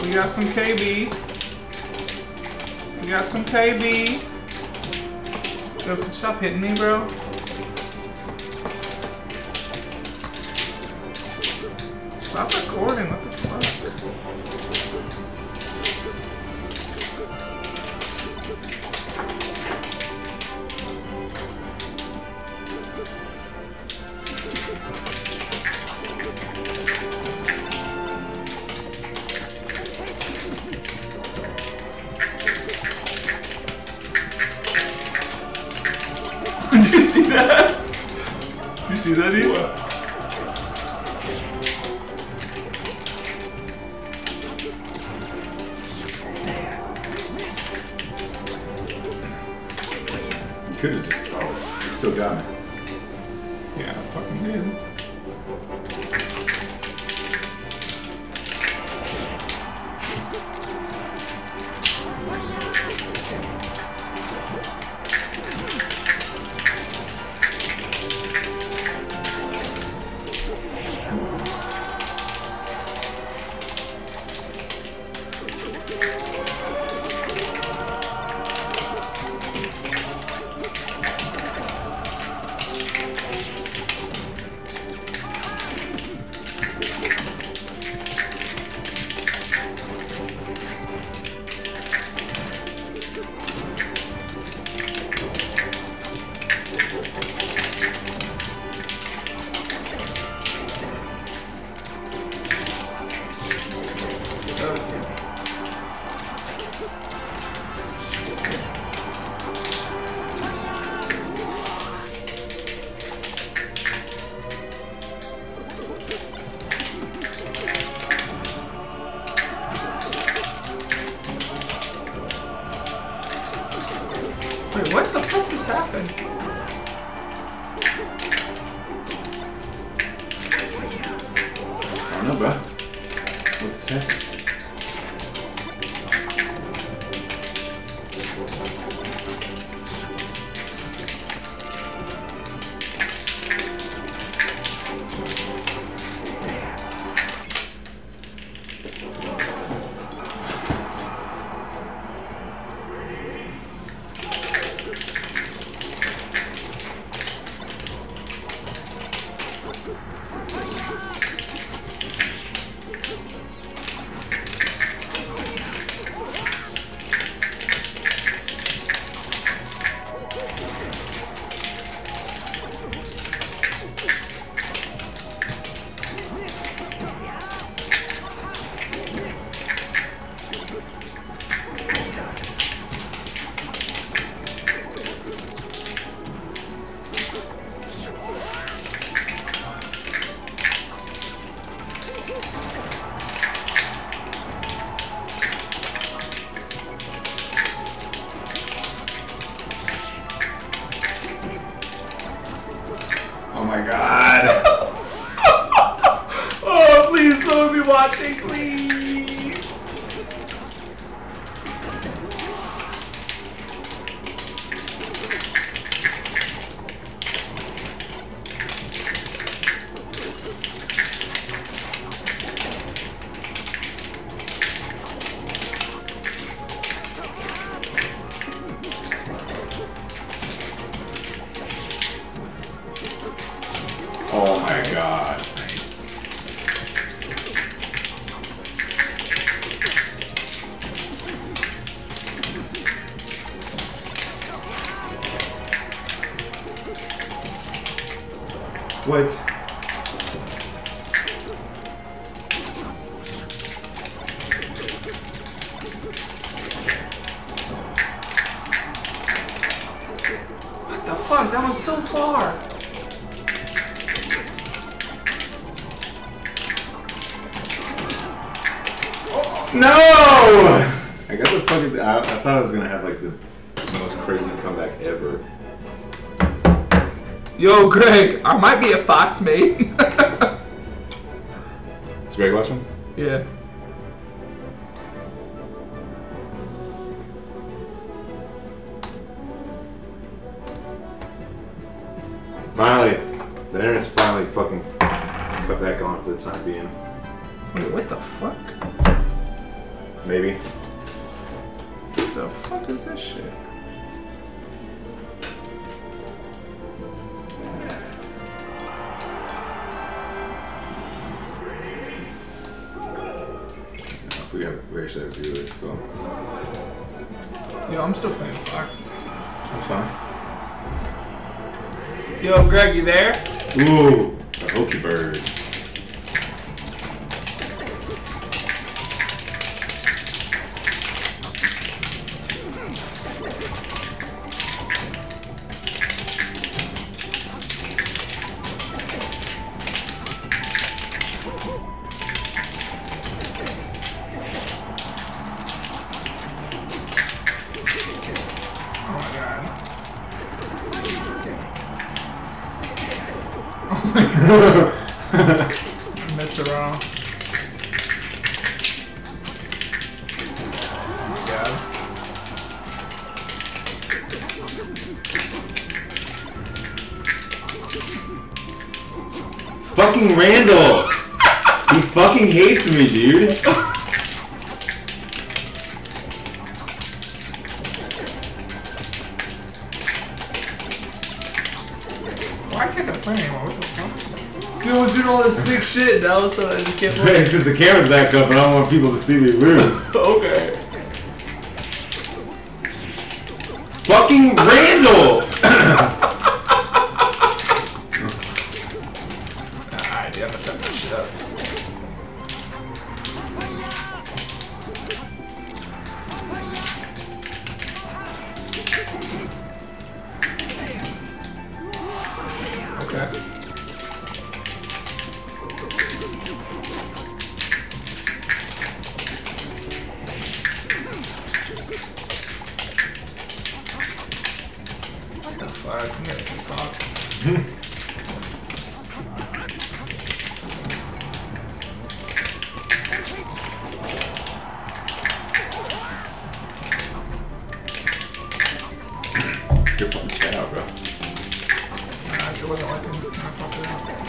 We got some KB. We got some KB. Yo, stop hitting me, bro. Stop recording, what the fuck? Did you see that? Did you see that, Eve? What? You could have just, oh, you still got me. Yeah, I fucking did. Wait, what the fuck just happened? I don't know, bro. What's that? Oh my god! Oh, please, someone be watching, please! Oh my god. What? What the fuck? That was so far! No! I got the fucking. I thought I was gonna have like the most crazy comeback ever. Yo, Greg, I might be a Fox mate. Is Greg watching? Yeah. Finally, the internet's finally fucking cut back on for the time being. Wait, what the fuck? maybe. What the fuck is this shit? We actually have to do this, so. Yo, I'm still playing Fox. That's fine. Yo, Greg, you there? Ooh, the Hokey Bird. Messed around. Oh my god. Fucking Randall! He fucking hates me, dude. Why can't I play anymore? What the fuck? Dude, I was doing all this sick shit now, so I just can't play. It's because the camera's back up and I don't want people to see me move. Okay. Fucking Randall! Alright, dude, I'm gonna set that shit up. Okay. What the fuck? I'm getting pissed off. You're fucking shit out, bro. It wasn't working. I popped it out.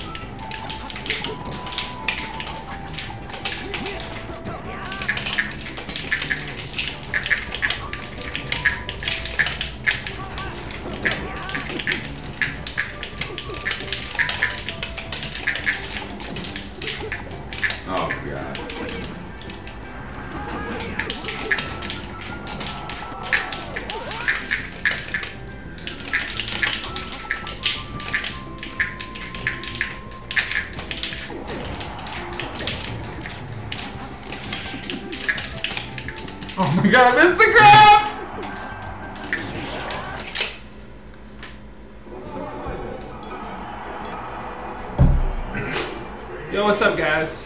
Oh my god. Oh my god, I missed the grab! Yo, what's up, guys?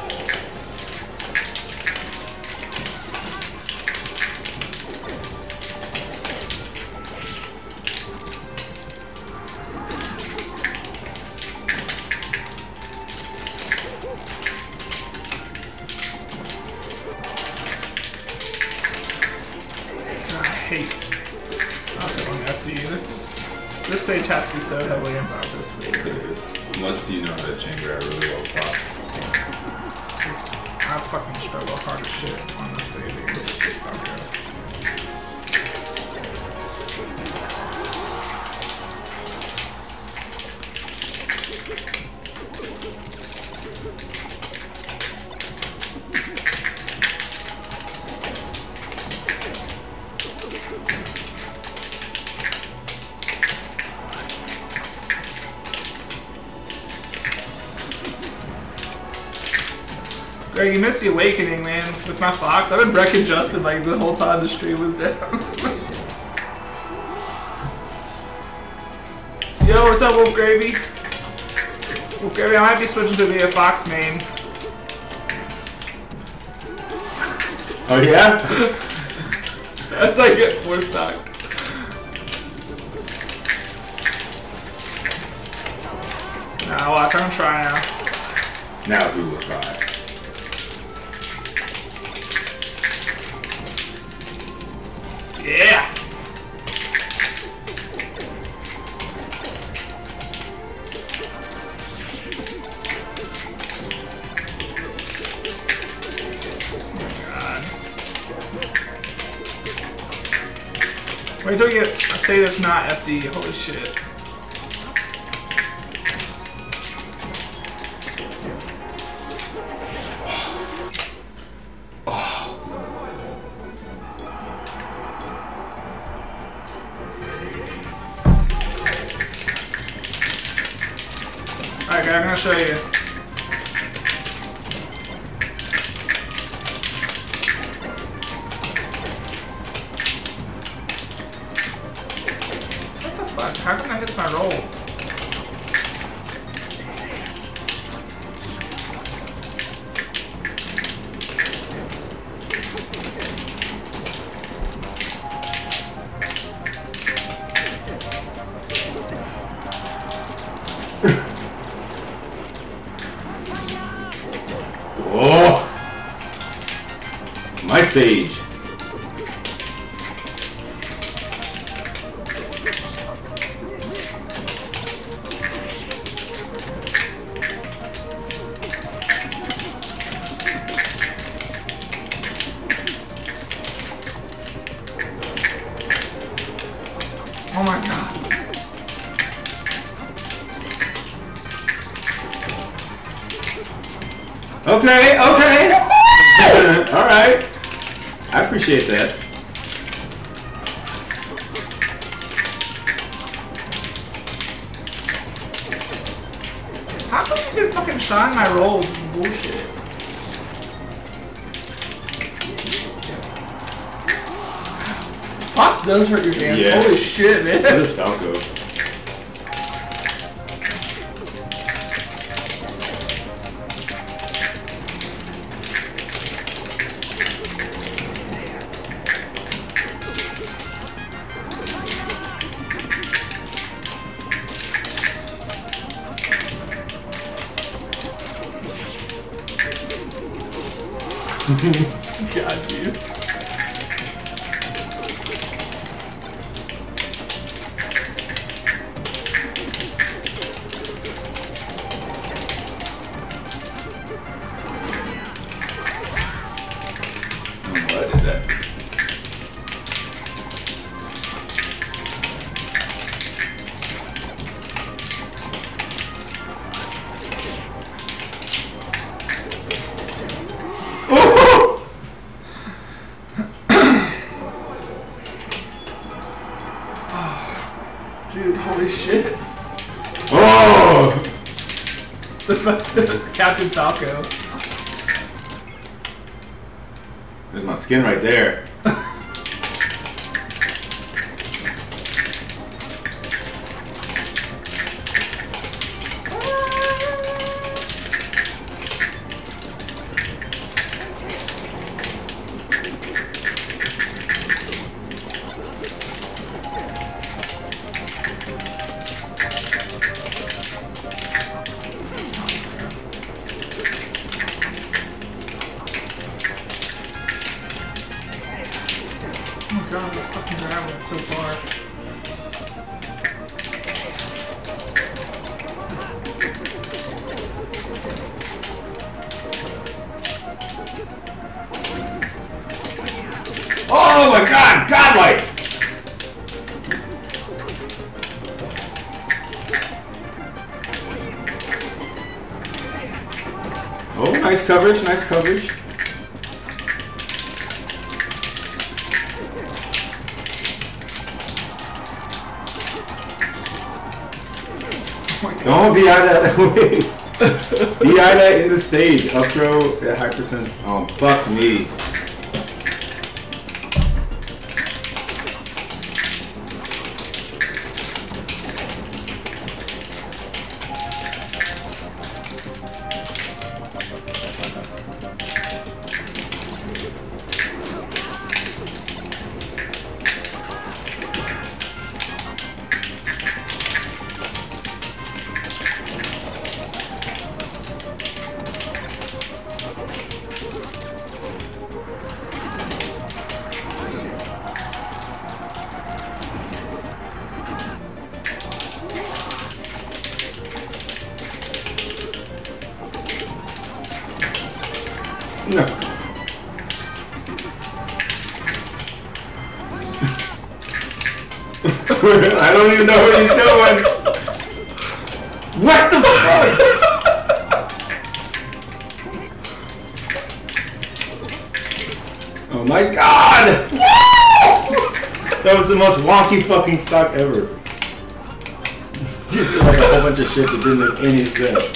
Hate. Okay, on FD. This stage has to be so heavily in focus for you. It is. Unless you know how to chain grab really well pop. I fucking struggle hard as shit on this stage. Fuck yeah. Greg, you missed the awakening, man, with my Fox. I've been wrecking Justin like the whole time the stream was down. Yo, what's up, Wolf Gravy? Wolf Gravy, I might be switching to be a Fox main. Oh yeah? That's like get 4 stock. Nah, watch, I'm gonna try now. Now who will try? Yeah! Oh my god. Wait till we get a status not FD. Holy shit. Alright, I'm gonna show you. What the fuck? How can I hit my roll? Oh! My stage. Oh my god. Okay, okay. Alright. I appreciate that. How come you can fucking shine my rolls? This is bullshit. Fox does hurt your hands. Yeah. Holy shit, man. So does Falco. God, dude. I did that. Dude, holy shit. Oh! Captain Falco. There's my skin right there. Oh my god, that fucking grab went so far. Oh my god, godlike! Oh, nice coverage, nice coverage. Don't DI that way. DI that in the stage. Up throw at high percents. Oh, fuck me. No. I don't even know what he's doing. What the fuck? Oh my god! That was the most wonky fucking stock ever. Just like a whole bunch of shit that didn't make any sense.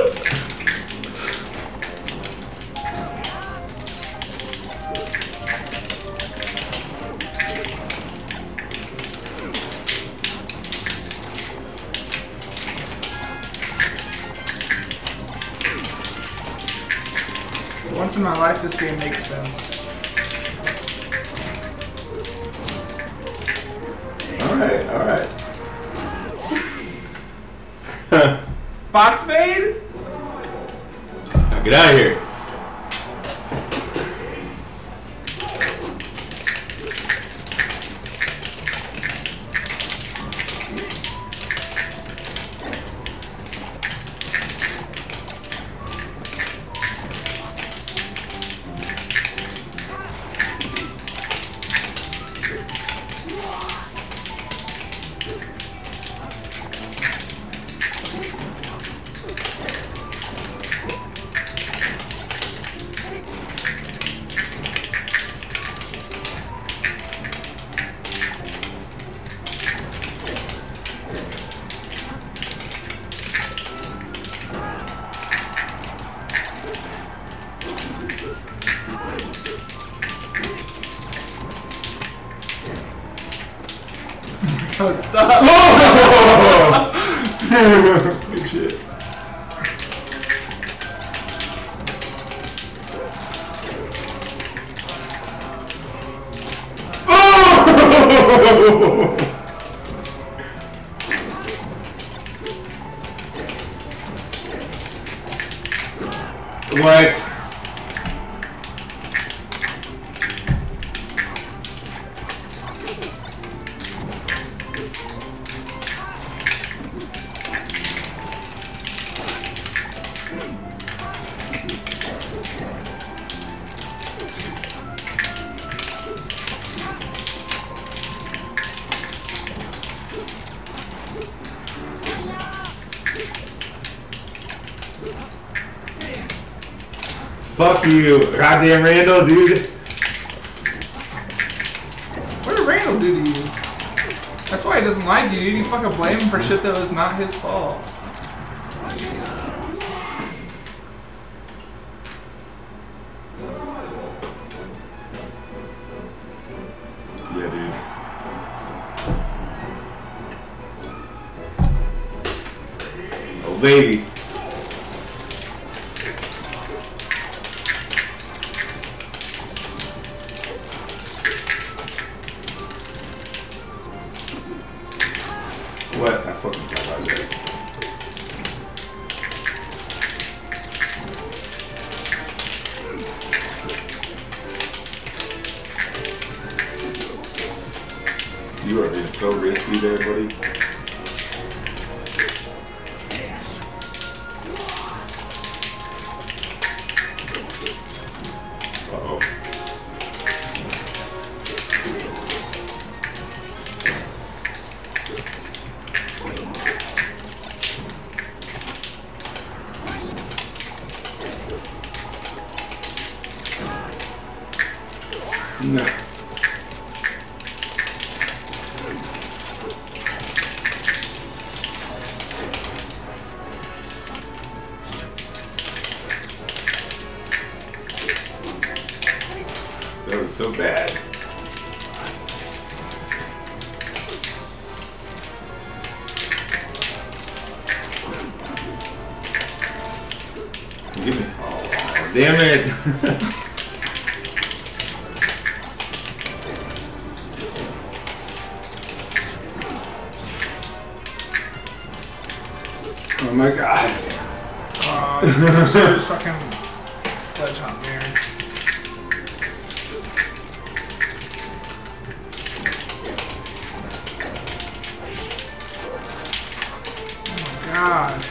Once in my life, this game makes sense. Alright, alright. Fox made? Now get out of here. Oh, stop. Good shit. What? Fuck you, goddamn Randall, dude. What did Randall do to you? That's why he doesn't like you, dude. You fucking blame him for shit that was not his fault. Yeah, dude. Oh, baby. What? I fucking sabotage. You are being so risky there, buddy. Uh-oh. No. That was so bad. Give me. Oh, damn it. Oh my god. You should just fucking ledge hop there. Oh my god.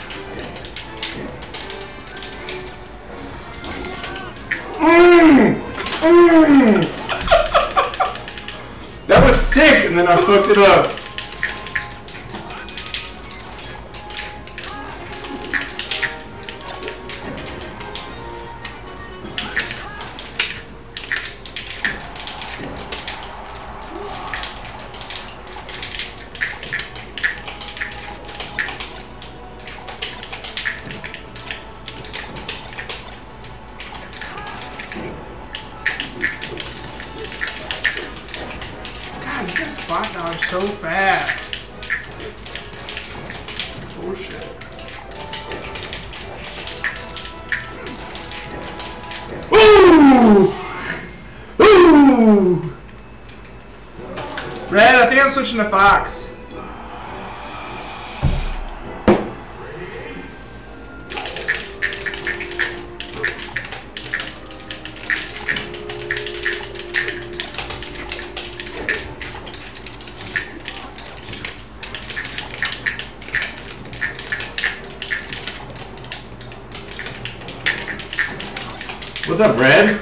That was sick, and then I fucked it up. That spot dodge so fast. Bullshit. Ooh! Ooh! Red, I think I'm switching to Fox. What's up, Red?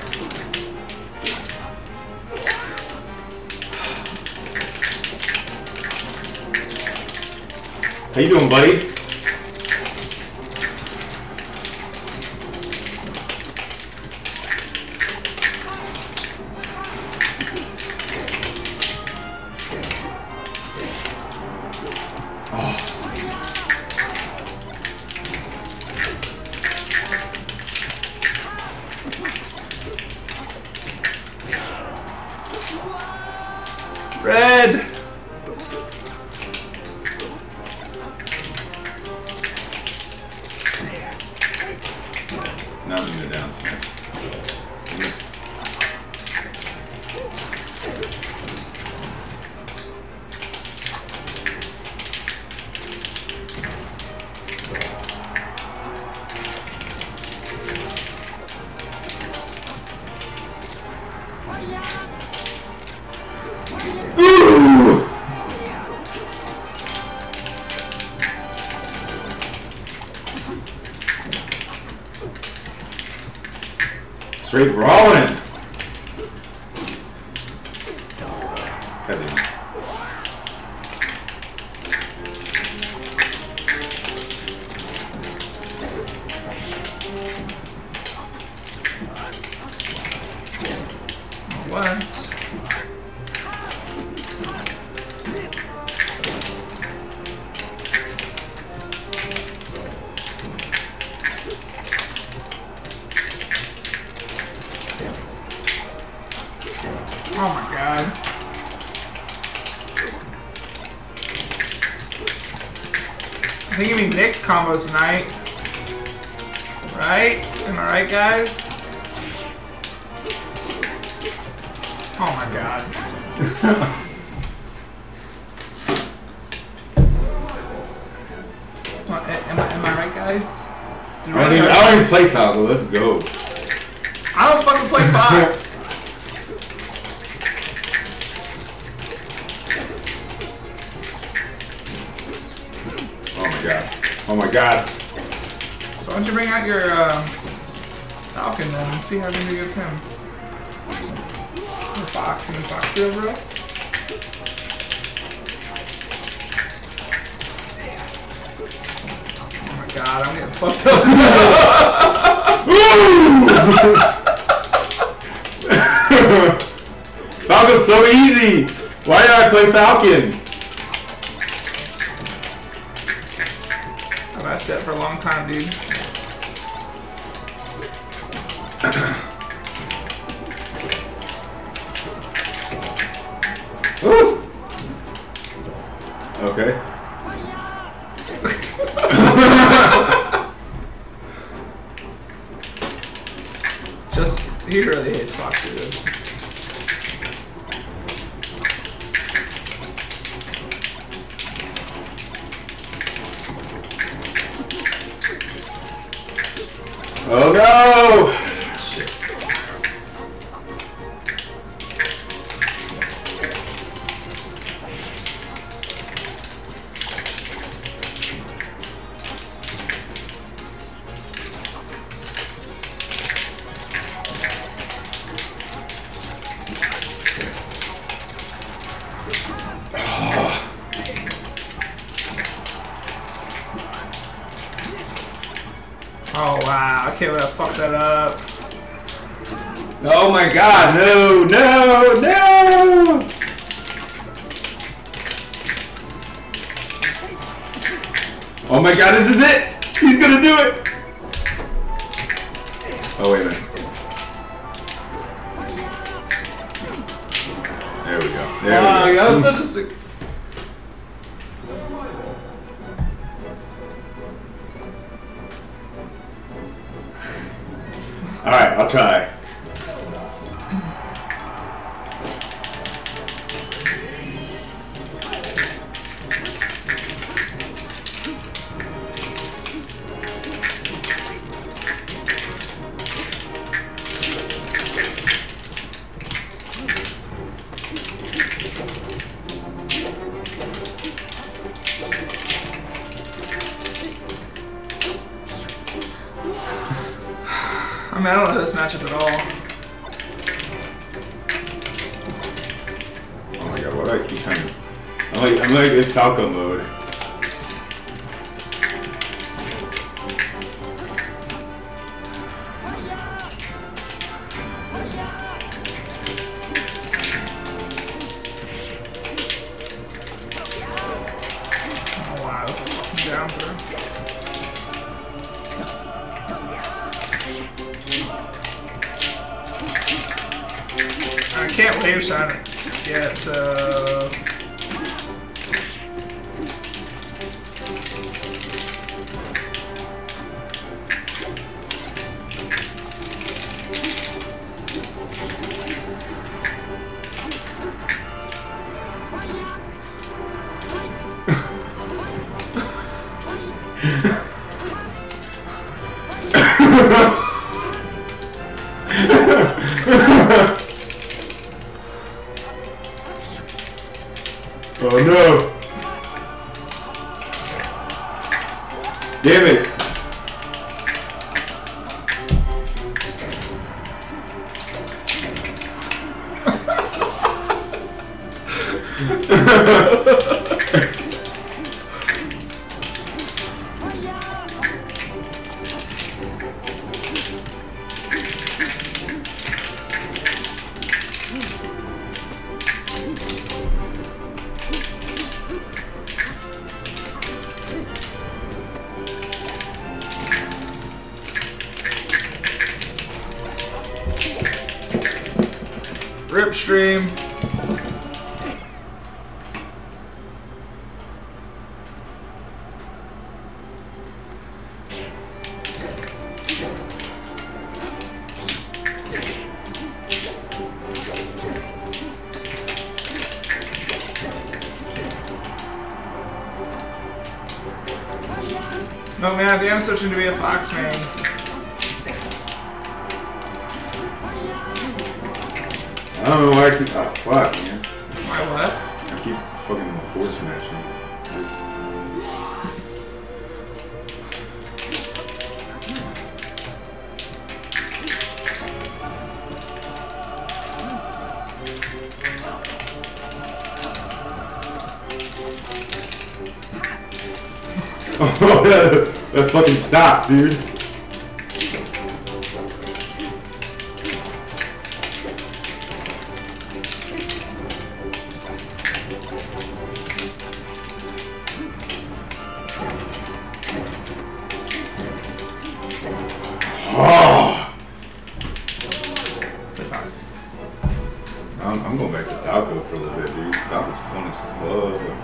How you doing, buddy? Red! Now we need a down smash. Ooh! Straight brawling. Heavy. What? Oh my god. I think you mean Nick's combos tonight. Right? Am I right, guys? Oh my god. Am I right, guys? I don't even play Falco, let's go. I don't fucking play Fox. Oh my god. So why don't you bring out your Falcon then and see how you do against him? Or Fox, you mean Fox do bro? Oh my god, I'm getting fucked up. Falcon's so easy! Why did I play Falcon? I've asked that for a long time, dude. Ooh. Okay. Just, he really hates Fox, dude. Oh no! Shit. Oh wow, I can't let fuck that up. Oh my god, no, no, no! Oh my god, this is it! He's gonna do it! Oh, wait a minute. There we go. There we go. That was such a sick. Alright, I'll try. I mean, I don't know this matchup at all. Oh my god, why do I keep trying to... I'm like in Falco mode. Oh wow, this is fucking down through. I can't wave shine it yet, so. Oh no! Damn it! Rip stream. No man, I think I'm switching to be a Fox main. I don't know why I keep... Oh, fuck, man. Why what? I keep fucking forward smashing. Oh, that fucking stop, dude. I'm going back to Falco for a little bit, dude. That was fun as fuck.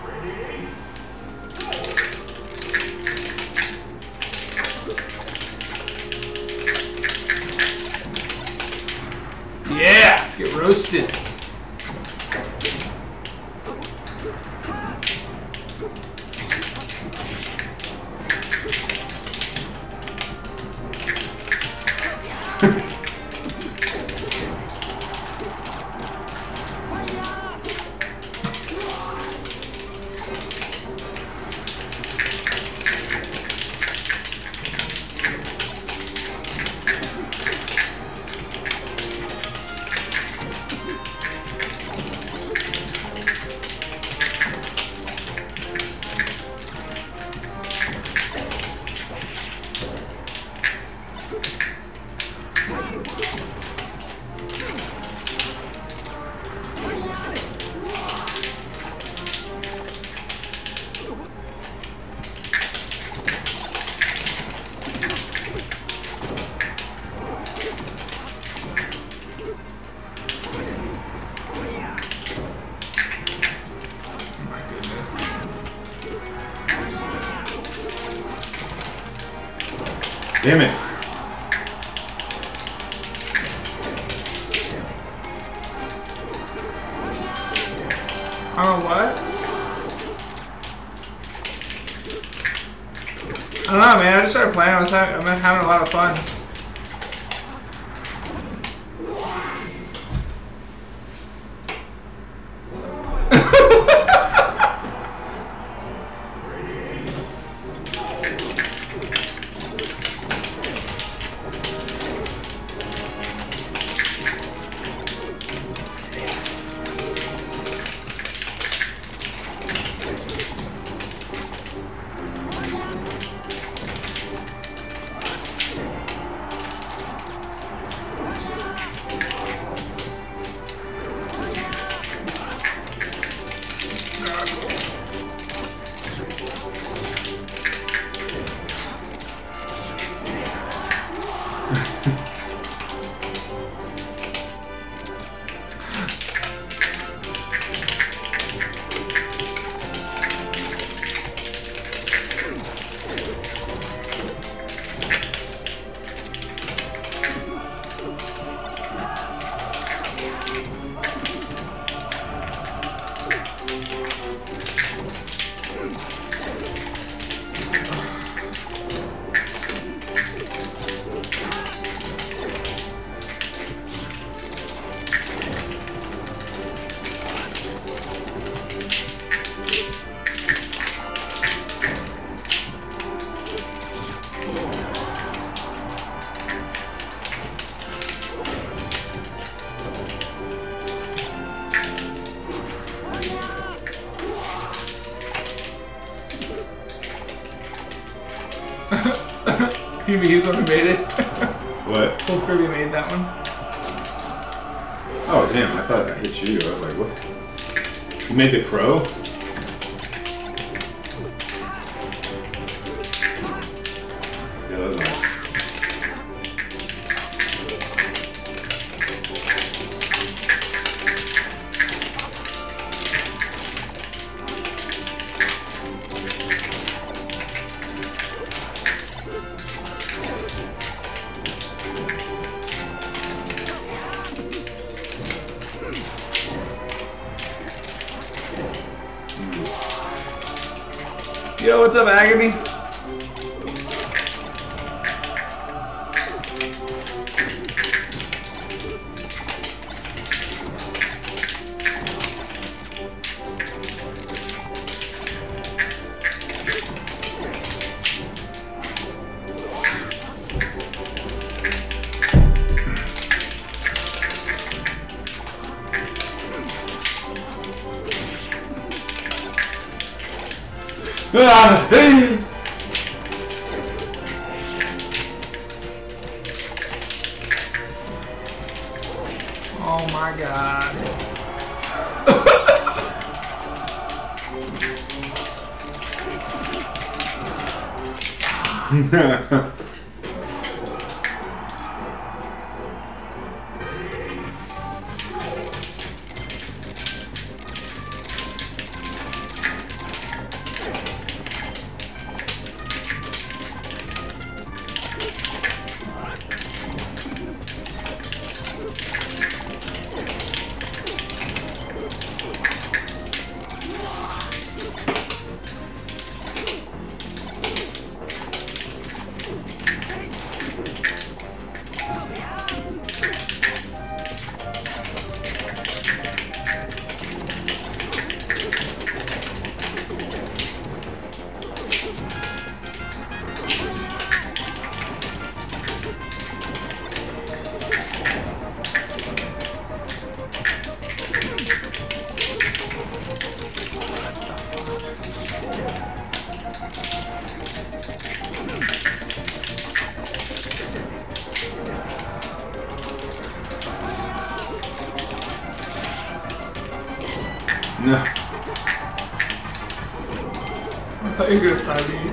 Yeah! Get roasted. Damn it. I don't know what? I don't know, man. I just started playing. I'm having a lot of fun. He's the one who made it. What? Well, Kirby made that one. Oh, damn. I thought I hit you. I was like, what? You made the crow? Yeah, that was nice. Yo, what's up, Agony? Ah, hey. Oh my god. No. I thought you were gonna side me.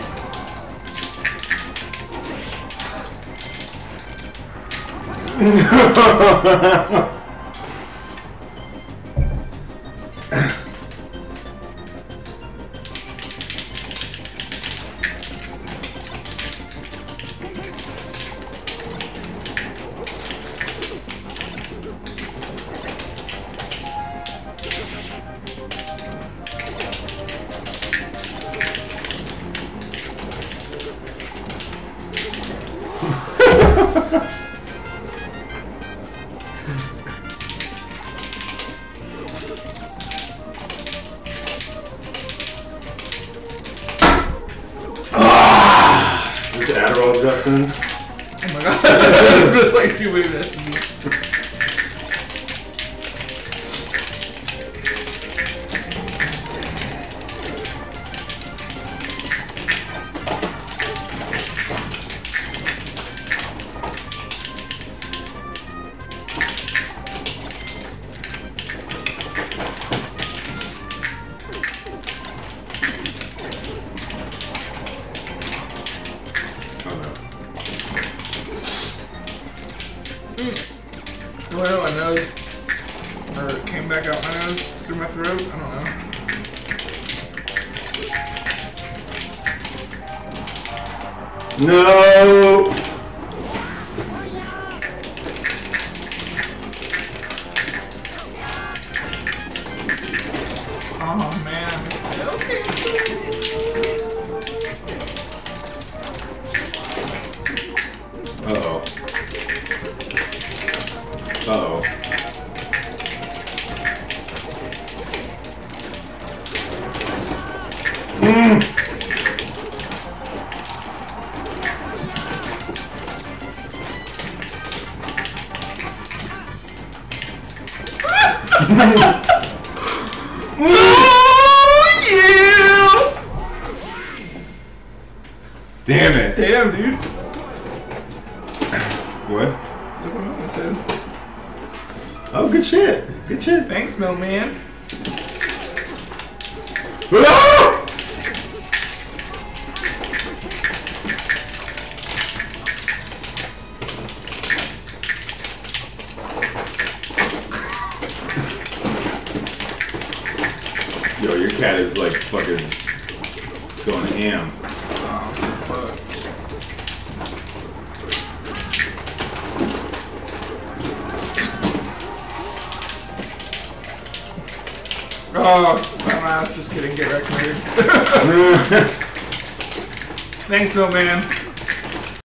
Justin. Oh my god. That's like too many messages. It went out my nose, or it came back out my nose through my throat. I don't know. No. Oh man, okay. Uh-oh. Uh-oh. Damn it. Damn, dude. What? Look what I said. Oh, good shit. Good shit. Thanks, Milkman. Ah! Yo, your cat is like fucking going ham. Oh, I'm so fucked. Oh, my mouse just kidding. Get wrecked, dude. Thanks, Milkman.